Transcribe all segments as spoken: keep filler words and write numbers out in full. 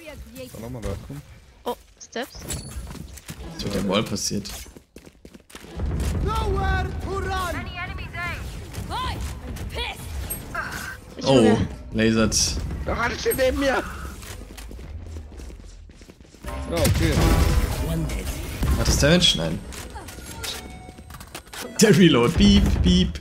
Soll nochmal rauskommen? Oh, Steps. Was ist mit der Wall passiert? Oh, lasert. Da hat es neben mir! Ja, okay. Hat das Damage? Nein. Der Reload. Beep, beep.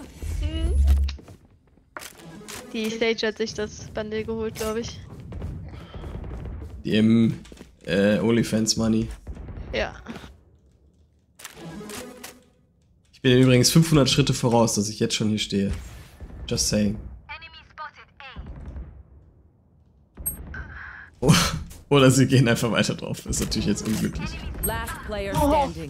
Die Stage hat sich das Bundle geholt, glaube ich. Die im äh, OnlyFans Money. Ja. Ich bin übrigens fünfhundert Schritte voraus, dass ich jetzt schon hier stehe. Just saying. Oh, oder sie gehen einfach weiter drauf. Ist natürlich jetzt unglücklich. Last player standing.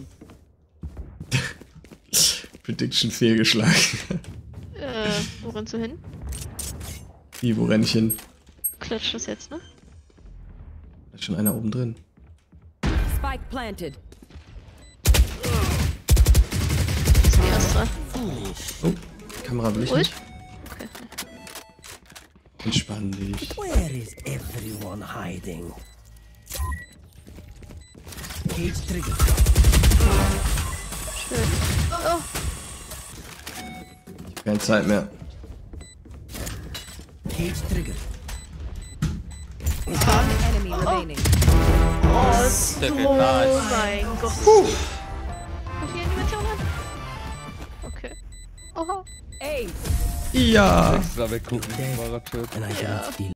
Prediction fehlgeschlagen. Äh, wo rennst du hin? Wie, wo renn ich hin? Klatscht das jetzt, ne? Da ist schon einer oben drin. Spike planted. Das ist die Astra. Oh, Kamera will ich Ult? nicht. Okay. Entspann dich. Where is everyone hiding? Cage trigger. Schön. Oh, Ich hab keine Zeit mehr. Cage trigger. One enemy remaining. oh, so, oh mein Gott. Puh. Wie viel Animation hat? Okay. Oha. Ace. Ja. Extra weggucken, war er tot. And I cannot steal